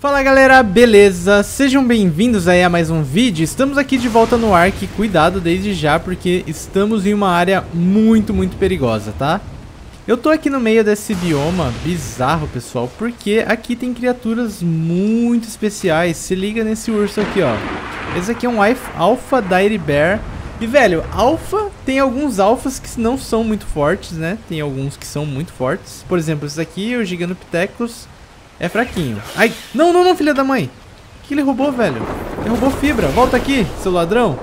Fala galera, beleza? Sejam bem-vindos aí a mais um vídeo. Estamos aqui de volta no Ark, cuidado desde já porque estamos em uma área muito perigosa, tá? Eu tô aqui no meio desse bioma bizarro, pessoal, porque aqui tem criaturas muito especiais. Se liga nesse urso aqui, ó. Esse aqui é um Alpha Dire Bear. E, velho, Alpha tem alguns alfas que não são muito fortes, né? Tem alguns que são muito fortes. Por exemplo, esse aqui, o Gigantopithecus, é fraquinho. Ai, não, filha da mãe. O que ele roubou, velho? Ele roubou fibra. Volta aqui, seu ladrão.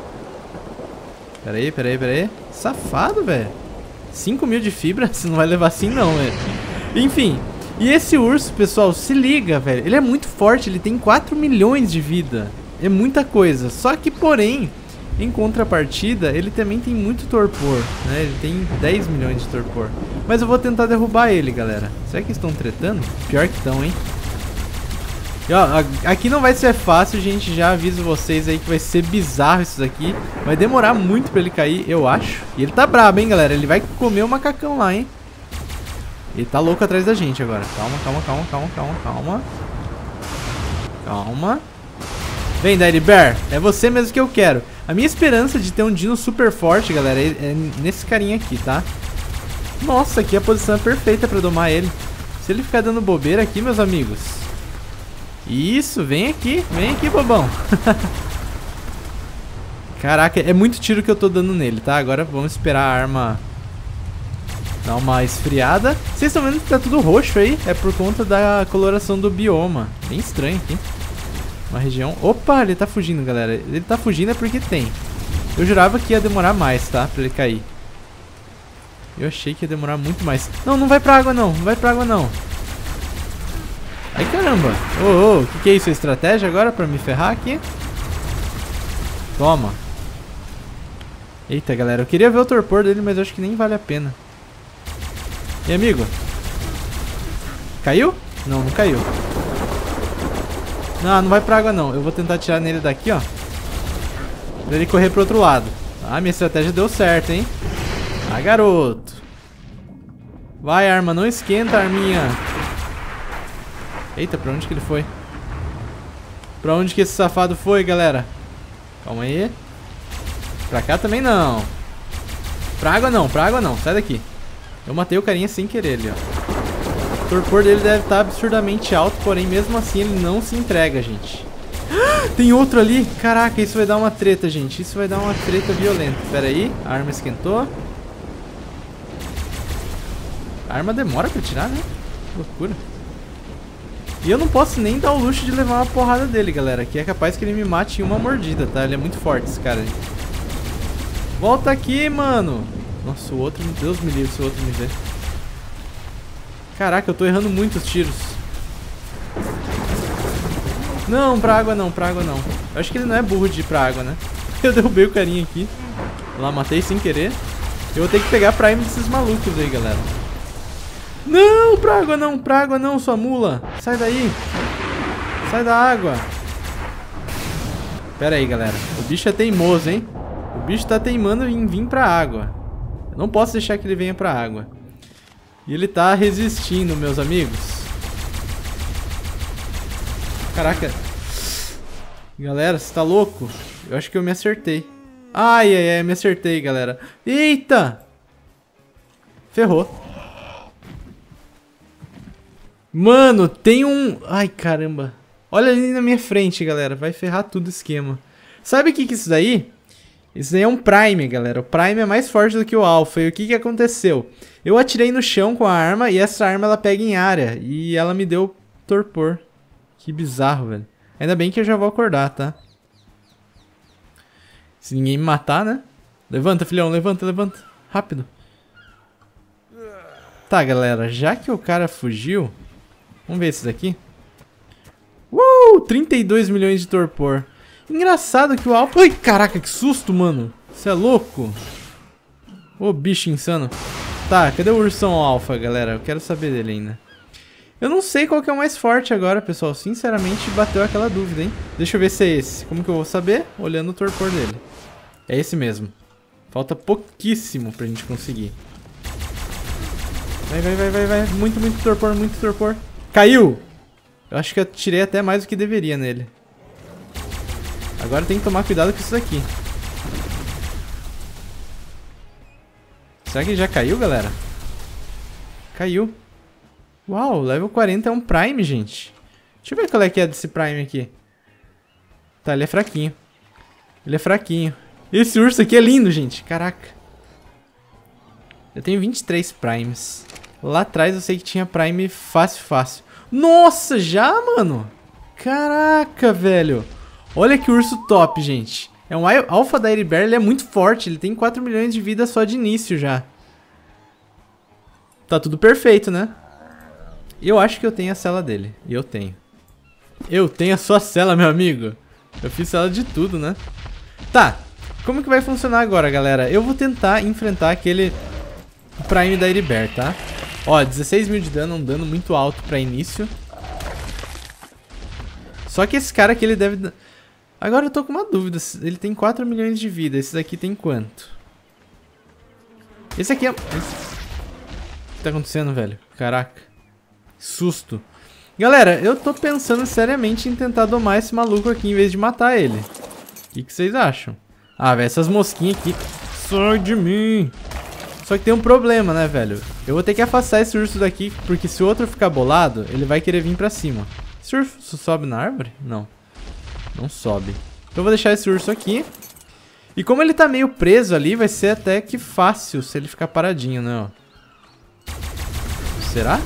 Pera aí. Safado, velho. 5.000 de fibra? Você não vai levar assim não, velho. Enfim. E esse urso, pessoal, se liga, velho. Ele é muito forte, ele tem 4 milhões de vida. É muita coisa. Só que, porém, em contrapartida, ele também tem muito torpor, né? Ele tem 10 milhões de torpor. Mas eu vou tentar derrubar ele, galera. Será que estão tretando? Pior que estão, hein? E, ó, aqui não vai ser fácil, gente. Já aviso vocês aí que vai ser bizarro isso daqui. Vai demorar muito pra ele cair, eu acho. E ele tá brabo, hein, galera? Ele vai comer o macacão lá, hein? Ele tá louco atrás da gente agora. Calma. Vem, Dire Bear. É você mesmo que eu quero. A minha esperança de ter um dino super forte, galera, é nesse carinha aqui, tá? Nossa, aqui a posição é perfeita pra domar ele. Se ele ficar dando bobeira aqui, meus amigos. Isso, vem aqui, bobão. Caraca, é muito tiro que eu tô dando nele, tá? Agora vamos esperar a arma dar uma esfriada. Vocês estão vendo que tá tudo roxo aí? É por conta da coloração do bioma. Bem estranho aqui. Uma região... Opa, ele tá fugindo, galera. Ele tá fugindo é porque tem. Eu jurava que ia demorar mais, tá? Pra ele cair. Eu achei que ia demorar muito mais. Não vai pra água não. Não vai pra água não. Ai, caramba. O que é isso? É estratégia agora pra me ferrar aqui? Toma. Eita, galera. Eu queria ver o torpor dele, mas eu acho que nem vale a pena. E amigo? Caiu? Não caiu. Não vai pra água não. Eu vou tentar atirar nele daqui, ó. Pra ele correr pro outro lado. Ah, minha estratégia deu certo, hein? Ah, garoto. Vai, arma. Não esquenta, arminha. Eita, pra onde que ele foi? Pra onde que esse safado foi, galera? Calma aí. Pra cá também não. Pra água não. Sai daqui. Eu matei o carinha sem querer ali, ó. O torpor dele deve estar absurdamente alto, porém mesmo assim ele não se entrega, gente. Tem outro ali. Caraca, isso vai dar uma treta, gente. Isso vai dar uma treta violenta. Pera aí, a arma esquentou. A arma demora pra tirar, né? Que loucura. E eu não posso nem dar o luxo de levar uma porrada dele, galera. Que é capaz que ele me mate em uma mordida, tá? Ele é muito forte, esse cara aí. Volta aqui, mano. Nossa, o outro, Deus me livre se o outro me ver. Caraca, eu tô errando muitos tiros. Não, pra água não. Eu acho que ele não é burro de ir pra água, né? Eu derrubei o carinha aqui. Lá, matei sem querer. Eu vou ter que pegar a prime desses malucos aí, galera. Não, pra água não, sua mula. Sai daí. Sai da água. Pera aí, galera. O bicho é teimoso, hein? O bicho tá teimando em vir pra água. Eu não posso deixar que ele venha pra água. E ele tá resistindo, meus amigos. Caraca. Galera, você tá louco? Eu acho que eu me acertei. Ai, me acertei, galera. Eita! Ferrou. Mano, tem um... Ai, caramba. Olha ali na minha frente, galera. Vai ferrar tudo o esquema. Sabe o que é isso daí? Isso daí é um Prime, galera. O Prime é mais forte do que o Alpha. E o que aconteceu? Eu atirei no chão com a arma e essa arma ela pega em área. E ela me deu torpor. Que bizarro, velho. Ainda bem que eu já vou acordar, tá? Se ninguém me matar, né? Levanta, filhão. Levanta. Rápido. Tá, galera. Já que o cara fugiu... Vamos ver esses aqui. 32 milhões de torpor. Engraçado que o Alpha... Ai, caraca, que susto, mano. Você é louco? Ô, bicho insano. Tá, cadê o ursão Alpha, galera? Eu quero saber dele ainda. Eu não sei qual que é o mais forte agora, pessoal. Sinceramente, bateu aquela dúvida, hein? Deixa eu ver se é esse. Como que eu vou saber? Olhando o torpor dele. É esse mesmo. Falta pouquíssimo pra gente conseguir. Vai. Muito torpor. Caiu! Eu acho que eu tirei até mais do que deveria nele. Agora tem que tomar cuidado com isso daqui. Será que ele já caiu, galera? Caiu. Uau, level 40 é um Prime, gente. Deixa eu ver qual é que é desse Prime aqui. Tá, ele é fraquinho. Ele é fraquinho. Esse urso aqui é lindo, gente. Caraca. Eu tenho 23 Primes. Lá atrás eu sei que tinha Prime fácil, fácil. Nossa, já, mano? Caraca, velho. Olha que urso top, gente. É um Alpha Dire Bear, ele é muito forte. Ele tem 4 milhões de vida só de início já. Tá tudo perfeito, né? Eu acho que eu tenho a cela dele. E eu tenho. Eu tenho a sua cela, meu amigo. Eu fiz cela de tudo, né? Tá. Como que vai funcionar agora, galera? Eu vou tentar enfrentar aquele Prime Dire Bear, tá? Ó, 16 mil de dano, um dano muito alto pra início. Só que esse cara aqui, ele deve... Agora eu tô com uma dúvida. Ele tem 4 milhões de vida. Esse daqui tem quanto? Esse aqui é... O que tá acontecendo, velho? Caraca. Susto. Galera, eu tô pensando seriamente em tentar domar esse maluco aqui em vez de matar ele. O que vocês acham? Ah, velho, essas mosquinhas aqui. Sai de mim. Só que tem um problema, né, velho? Eu vou ter que afastar esse urso daqui, porque se o outro ficar bolado, ele vai querer vir pra cima. Esse urso sobe na árvore? Não. Não sobe. Então eu vou deixar esse urso aqui. E como ele tá meio preso ali, vai ser até que fácil se ele ficar paradinho, né, ó. Será?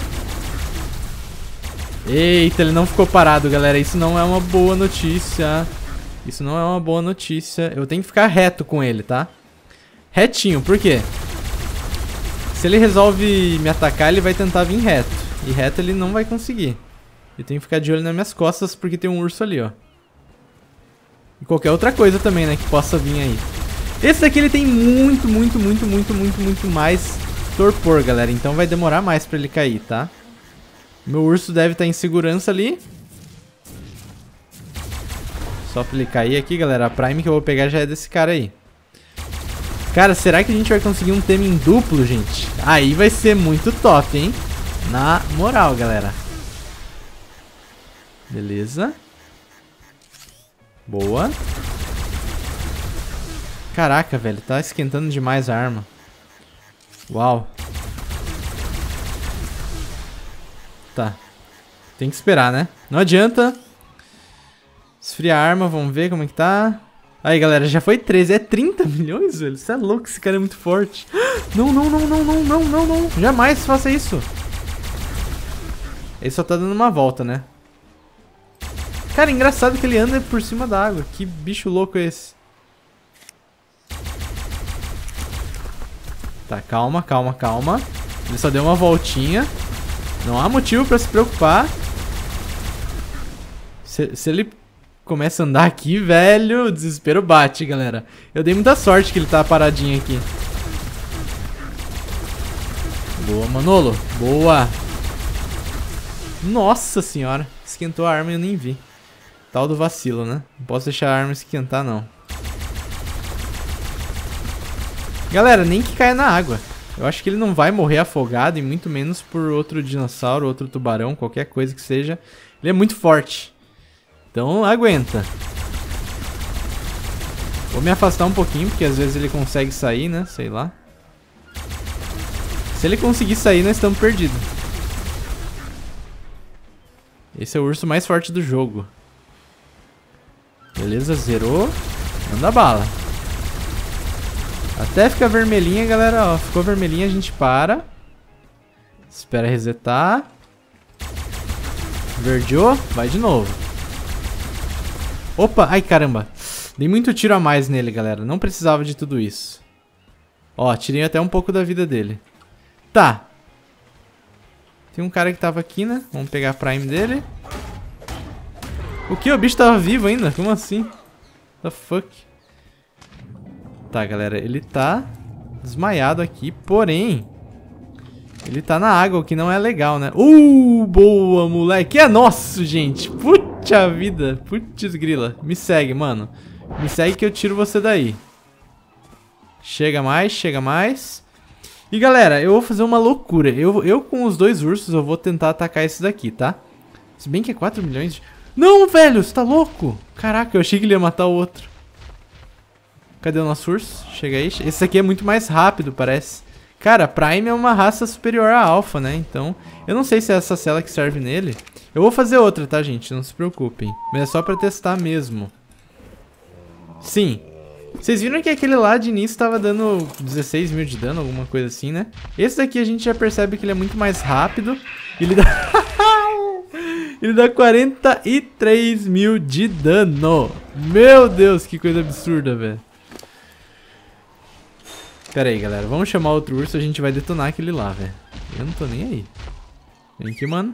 Eita, ele não ficou parado, galera. Isso não é uma boa notícia. Isso não é uma boa notícia. Eu tenho que ficar reto com ele, tá? Retinho, por quê? Se ele resolve me atacar, ele vai tentar vir reto. E reto ele não vai conseguir. Eu tenho que ficar de olho nas minhas costas, porque tem um urso ali, ó. E qualquer outra coisa também, né, que possa vir aí. Esse daqui ele tem muito mais torpor, galera. Então vai demorar mais pra ele cair, tá? Meu urso deve estar em segurança ali. Só pra ele cair aqui, galera. A Prime que eu vou pegar já é desse cara aí. Cara, será que a gente vai conseguir um tema em duplo, gente? Aí vai ser muito top, hein? Na moral, galera. Beleza. Boa. Caraca, velho. Tá esquentando demais a arma. Uau. Tá. Tem que esperar, né? Não adianta. Esfriar a arma, vamos ver como é que tá. Aí, galera, já foi 13. É 30 milhões, velho? Você é louco, esse cara é muito forte. Não. Jamais faça isso. Ele só tá dando uma volta, né? Cara, engraçado que ele anda por cima da água. Que bicho louco é esse? Tá, calma. Ele só deu uma voltinha. Não há motivo pra se preocupar. Se ele começa a andar aqui, velho, o desespero bate, galera. Eu dei muita sorte que ele tá paradinho aqui. Boa, Manolo. Boa. Nossa senhora. Esquentou a arma e eu nem vi. Tal do vacilo, né? Não posso deixar a arma esquentar, não. Galera, nem que caia na água. Eu acho que ele não vai morrer afogado, e muito menos por outro dinossauro, outro tubarão, qualquer coisa que seja. Ele é muito forte. Então, aguenta. Vou me afastar um pouquinho, porque às vezes ele consegue sair, né? Sei lá. Se ele conseguir sair, nós estamos perdidos. Esse é o urso mais forte do jogo. Beleza, zerou. Manda bala. Até ficar vermelhinha, galera, ó. Ficou vermelhinha, a gente para. Espera resetar. Verdeou, vai de novo. Opa, ai caramba. Dei muito tiro a mais nele, galera. Não precisava de tudo isso. Ó, tirei até um pouco da vida dele. Tá. Tem um cara que tava aqui, né? Vamos pegar a Prime dele. O que? O bicho tava vivo ainda? Como assim? What the fuck? Tá, galera, ele tá desmaiado aqui, porém ele tá na água, o que não é legal, né? Boa, moleque. É nosso, gente. Puta vida. Putz grila. Me segue, mano. Me segue que eu tiro você daí. Chega mais. E, galera, eu vou fazer uma loucura. Eu com os dois ursos, eu vou tentar atacar esses daqui, tá? Se bem que é 4 milhões de... Não, velho, você tá louco? Caraca, eu achei que ele ia matar o outro. Cadê o nosso urso? Chega aí. Esse aqui é muito mais rápido, parece. Cara, Prime é uma raça superior à Alpha, né? Então, eu não sei se é essa cela que serve nele. Eu vou fazer outra, tá, gente? Não se preocupem. Mas é só pra testar mesmo. Sim. Vocês viram que aquele lá de início tava dando 16 mil de dano, alguma coisa assim, né? Esse daqui a gente já percebe que ele é muito mais rápido. E ele dá... ele dá 43 mil de dano. Meu Deus, que coisa absurda, velho. Pera aí, galera. Vamos chamar outro urso, a gente vai detonar aquele lá, velho. Eu não tô nem aí. Vem aqui, mano.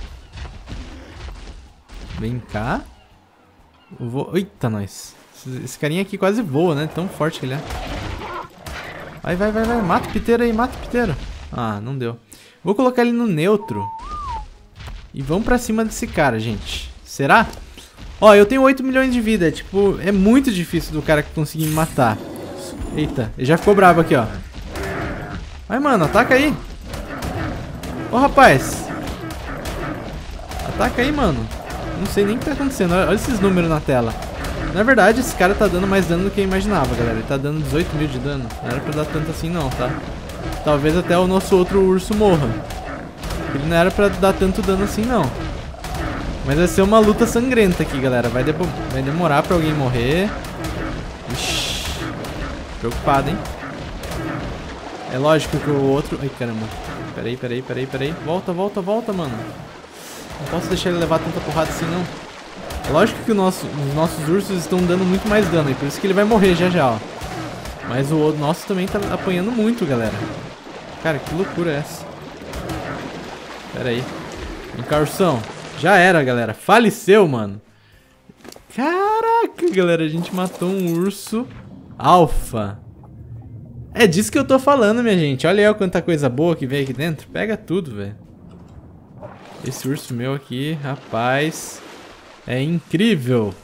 Vem cá. Eu vou... Eita, nós. Esse carinha aqui quase voa, né? Tão forte que ele é. Vai, vai, vai, vai. Mata o piteiro aí, mata o piteiro. Ah, não deu. Vou colocar ele no neutro. E vamos pra cima desse cara, gente. Será? Ó, eu tenho 8 milhões de vida. Tipo, é muito difícil do cara conseguir me matar. Eita, ele já ficou bravo aqui, ó. Vai, mano, ataca aí. Ô, rapaz. Ataca aí, mano. Não sei nem o que tá acontecendo. Olha esses números na tela. Na verdade, esse cara tá dando mais dano do que eu imaginava, galera. Ele tá dando 18 mil de dano. Não era pra dar tanto assim não, tá? Talvez até o nosso outro urso morra. Ele não era pra dar tanto dano assim, não. Mas vai ser uma luta sangrenta aqui, galera. Vai demorar pra alguém morrer. Ixi. Preocupado, hein? É lógico que o outro... Ai, caramba. Peraí, peraí, peraí, peraí. Volta, volta, volta, mano. Não posso deixar ele levar tanta porrada assim, não. É lógico que os nossos ursos estão dando muito mais dano, e por isso que ele vai morrer já já, ó. Mas o nosso também tá apanhando muito, galera. Cara, que loucura é essa? Pera aí. Vem cá, ursão. Já era, galera. Faleceu, mano. Caraca, galera. A gente matou um urso alfa. É disso que eu tô falando, minha gente. Olha aí quanta coisa boa que veio aqui dentro. Pega tudo, velho. Esse urso meu aqui, rapaz... É incrível.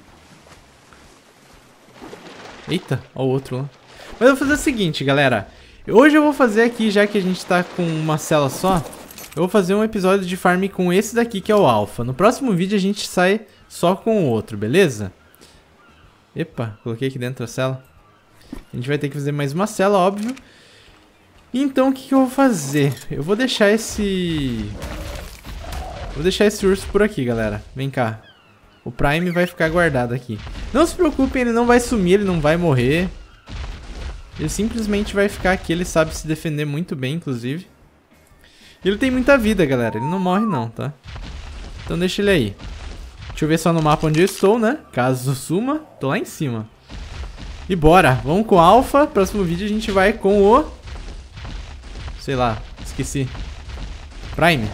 Eita, ó o outro lá. Mas eu vou fazer o seguinte, galera. Hoje eu vou fazer aqui, já que a gente tá com uma cela só, eu vou fazer um episódio de farm com esse daqui, que é o Alpha. No próximo vídeo a gente sai só com o outro, beleza? Epa, coloquei aqui dentro a cela. A gente vai ter que fazer mais uma cela, óbvio. Então o que eu vou fazer? Eu vou deixar esse... Vou deixar esse urso por aqui, galera. Vem cá. O Prime vai ficar guardado aqui. Não se preocupem, ele não vai sumir, ele não vai morrer. Ele simplesmente vai ficar aqui, ele sabe se defender muito bem, inclusive. Ele tem muita vida, galera, ele não morre não, tá? Então deixa ele aí. Deixa eu ver só no mapa onde eu estou, né? Caso suma, tô lá em cima. E bora, vamos com o Alpha. Próximo vídeo a gente vai com o... Sei lá, esqueci. Prime.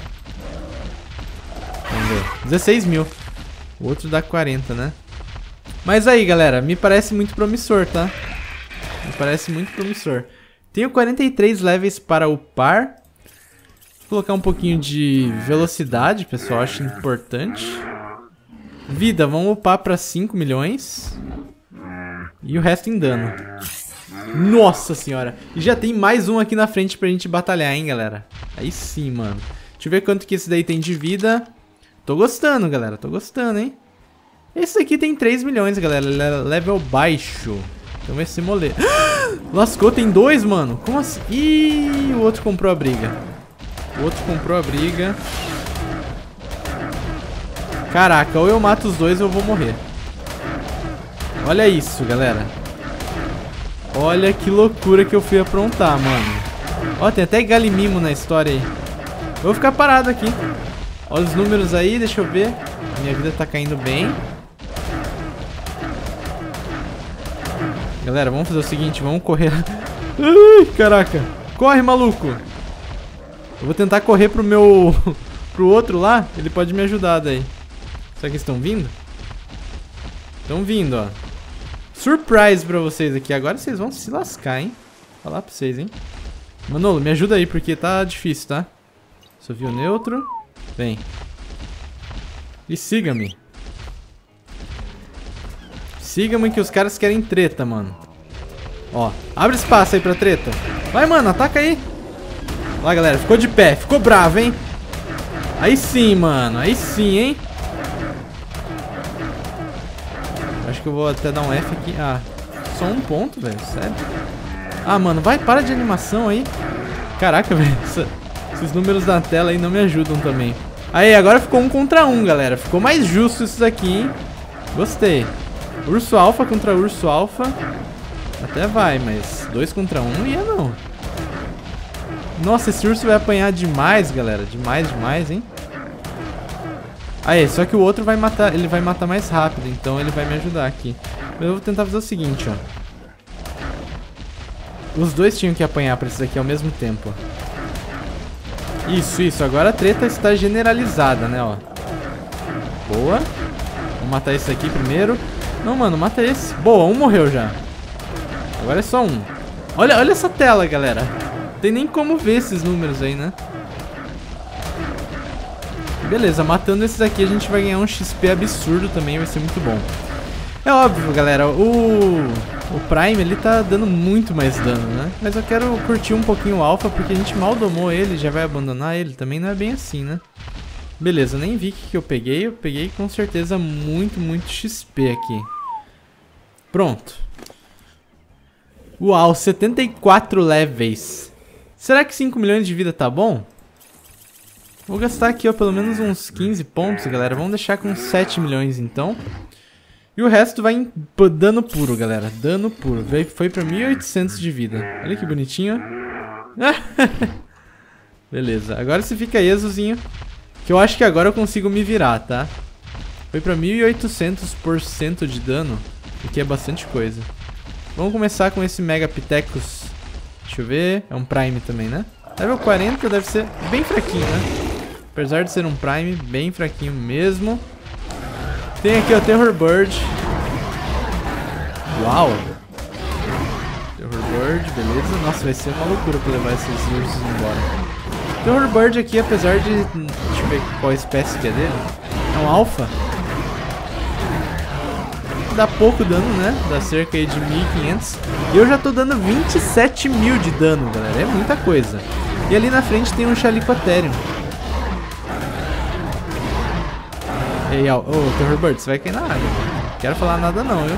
Vamos ver. 16 mil. O outro dá 40, né? Mas aí, galera, me parece muito promissor, tá? Me parece muito promissor. Tenho 43 levels para upar. Vou colocar um pouquinho de velocidade, pessoal, acho importante. Vida, vamos upar para 5 milhões. E o resto em dano. Nossa senhora. E já tem mais um aqui na frente pra gente batalhar, hein, galera? Aí sim, mano. Deixa eu ver quanto que esse daí tem de vida. Tô gostando, galera. Tô gostando, hein? Esse aqui tem 3 milhões, galera. Ele é level baixo. Então vai ser mole. Lascou, tem 2, mano. Como assim? Ih, o outro comprou a briga. O outro comprou a briga. Caraca, ou eu mato os dois ou eu vou morrer. Olha isso, galera. Olha que loucura que eu fui aprontar, mano. Ó, tem até galimimo na história aí. Eu vou ficar parado aqui. Olha os números aí, deixa eu ver. A minha vida tá caindo bem. Galera, vamos fazer o seguinte, vamos correr. Ai, caraca. Corre, maluco. Eu vou tentar correr pro meu... pro outro lá. Ele pode me ajudar daí. Será que eles estão vindo? Estão vindo, ó. Surprise pra vocês aqui. Agora vocês vão se lascar, hein? Vou falar pra vocês, hein? Manolo, me ajuda aí, porque tá difícil, tá? Só vi o neutro. Vem. E siga-me. Siga-me que os caras querem treta, mano. Ó, abre espaço aí pra treta. Vai, mano, ataca aí. Lá, galera, ficou de pé, ficou bravo, hein? Aí sim, mano. Aí sim, hein? Acho que eu vou até dar um F aqui. Ah, só um ponto, velho. Sério? Ah, mano, vai, para de animação aí. Caraca, velho. Esses números da tela aí não me ajudam também. Aí, agora ficou 1 contra 1, galera. Ficou mais justo isso daqui, hein? Gostei. Urso alfa contra urso alfa. Até vai, mas 2 contra 1 não ia, não. Nossa, esse urso vai apanhar demais, galera. Demais, demais, hein? Aí, só que o outro vai matar. Ele vai matar mais rápido, então ele vai me ajudar aqui. Eu vou tentar fazer o seguinte, ó. Os dois tinham que apanhar pra esses aqui ao mesmo tempo. Isso, isso. Agora a treta está generalizada, né, ó. Boa. Vou matar esse aqui primeiro. Não, mano, mata esse. Boa, um morreu já. Agora é só um. Olha, olha essa tela, galera. Não tem nem como ver esses números aí, né? Beleza, matando esses aqui a gente vai ganhar um XP absurdo também. Vai ser muito bom. É óbvio, galera. O Prime, ele tá dando muito mais dano, né? Mas eu quero curtir um pouquinho o Alpha, porque a gente mal domou ele, já vai abandonar ele. Também não é bem assim, né? Beleza, eu nem vi o que eu peguei. Eu peguei com certeza muito, muito XP aqui. Pronto. Uau, 74 levels. Será que 5 milhões de vida tá bom? Vou gastar aqui, ó, pelo menos uns 15 pontos, galera. Vamos deixar com 7 milhões, então. E o resto vai em dano puro, galera. Dano puro. Foi pra 1.800 de vida. Olha que bonitinho. Beleza. Agora você fica aí, azulzinho. Que eu acho que agora eu consigo me virar, tá? Foi pra 1.800% de dano. O que é bastante coisa. Vamos começar com esse Mega Pitecus. Deixa eu ver. É um Prime também, né? Level 40 deve ser bem fraquinho, né? Apesar de ser um Prime, bem fraquinho mesmo. Tem aqui o Terror Bird. Uau! Terror Bird, beleza. Nossa, vai ser uma loucura pra levar esses ursos embora. Terror Bird aqui, apesar de... Deixa eu ver qual espécie que é dele. É um Alpha. Dá pouco dano, né? Dá cerca aí de 1.500. E eu já tô dando 27 mil de dano, galera. É muita coisa. E ali na frente tem um Chalicotherium. Ei, ô, Terror Bird, você vai cair na água. Não quero falar nada não, viu?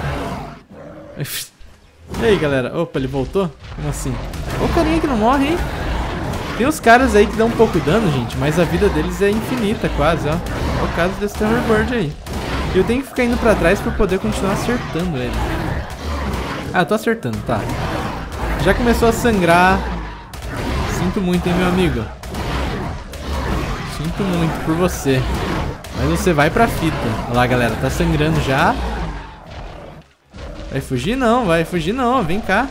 E aí, galera? Opa, ele voltou? Como assim? Ô, carinha que não morre, hein? Tem uns caras aí que dão um pouco de dano, gente, mas a vida deles é infinita quase, ó. É o caso desse Terror Bird aí. Eu tenho que ficar indo pra trás pra poder continuar acertando ele. Ah, eu tô acertando, tá. Já começou a sangrar. Sinto muito, hein, meu amigo. Sinto muito por você. Mas você vai pra fita. Olha lá, galera, tá sangrando já. Vai fugir não, vem cá.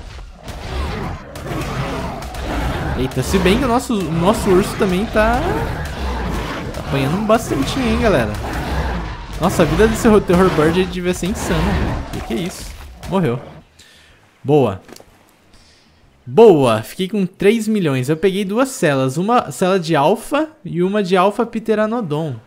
Eita, se bem que o nosso urso também tá apanhando bastante, hein, galera. Nossa, a vida desse Terror Bird devia ser insana, velho. Que é isso? Morreu. Boa. Boa, fiquei com 3 milhões. Eu peguei duas celas, uma cela de Alpha e uma de Alpha Pteranodon.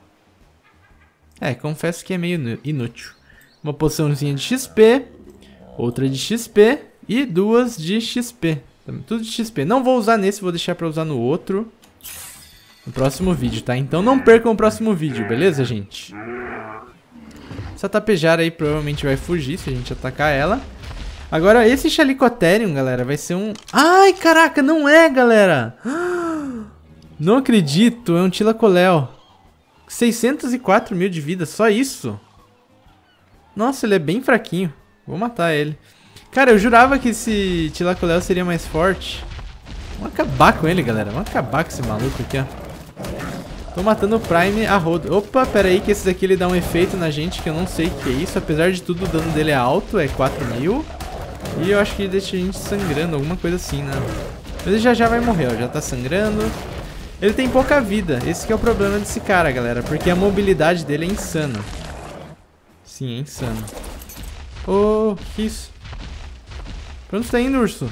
É, confesso que é meio inútil. Uma poçãozinha de XP, outra de XP e duas de XP. Tudo de XP. Não vou usar nesse, vou deixar pra usar no outro. No próximo vídeo, tá? Então não percam o próximo vídeo, beleza, gente? Essa tapejara aí provavelmente vai fugir se a gente atacar ela. Agora, esse Chalicotherium, galera, vai ser um... Ai, caraca, não é, galera! Não acredito, é um Thylacoleo. 604 mil de vida, só isso? Nossa, ele é bem fraquinho. Vou matar ele. Cara, eu jurava que esse Thylacoleo seria mais forte. Vamos acabar com ele, galera. Vamos acabar com esse maluco aqui, ó. Tô matando o Prime a rodo. Opa, pera aí que esse daqui ele dá um efeito na gente que eu não sei o que é isso. Apesar de tudo, o dano dele é alto, é 4.000. E eu acho que ele deixa a gente sangrando, alguma coisa assim, né? Mas ele já vai morrer, ó. Já tá sangrando. Ele tem pouca vida. Esse que é o problema desse cara, galera. Porque a mobilidade dele é insana. Sim, é insano. Oh, que isso? Pra onde você tá indo, urso?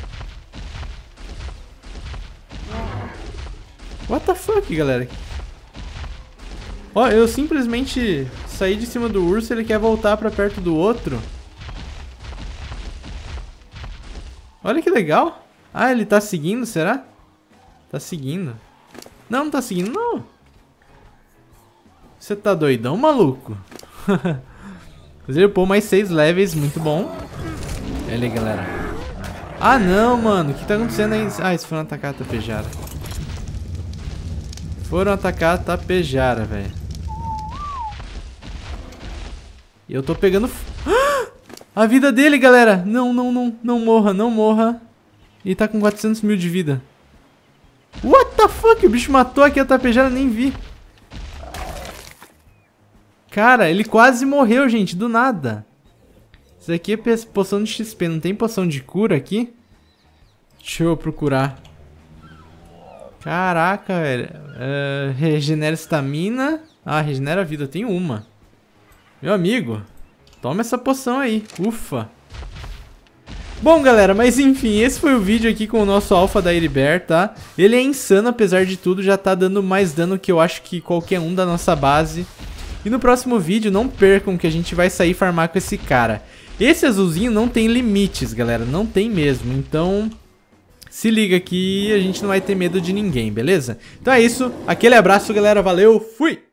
What the fuck, galera? Ó, eu simplesmente saí de cima do urso e ele quer voltar pra perto do outro. Olha que legal. Ah, ele tá seguindo, será? Tá seguindo. Não, não tá seguindo, não. Você tá doidão, maluco? Ele upou mais 6 levels, muito bom. Olha aí, galera. Ah, não, mano. O que tá acontecendo aí? Ah, eles foram atacar a Tapejara. Foram atacar a Tapejara, velho. E eu tô pegando... A vida dele, galera. Não, não, não. Não morra, não morra. E tá com 400 mil de vida. What the fuck? O bicho matou aqui a Tapejara, nem vi. Cara, ele quase morreu, gente, do nada. Isso aqui é poção de XP, não tem poção de cura aqui? Deixa eu procurar. Caraca, velho. Regenera estamina. Ah, regenera a vida, eu tenho uma. Meu amigo, toma essa poção aí, ufa. Bom, galera, mas enfim, esse foi o vídeo aqui com o nosso alfa da Eiribert, tá? Ele é insano, apesar de tudo, já tá dando mais dano que eu acho que qualquer um da nossa base. E no próximo vídeo, não percam que a gente vai sair farmar com esse cara. Esse azulzinho não tem limites, galera, não tem mesmo, então... Se liga que a gente não vai ter medo de ninguém, beleza? Então é isso, aquele abraço, galera, valeu, fui!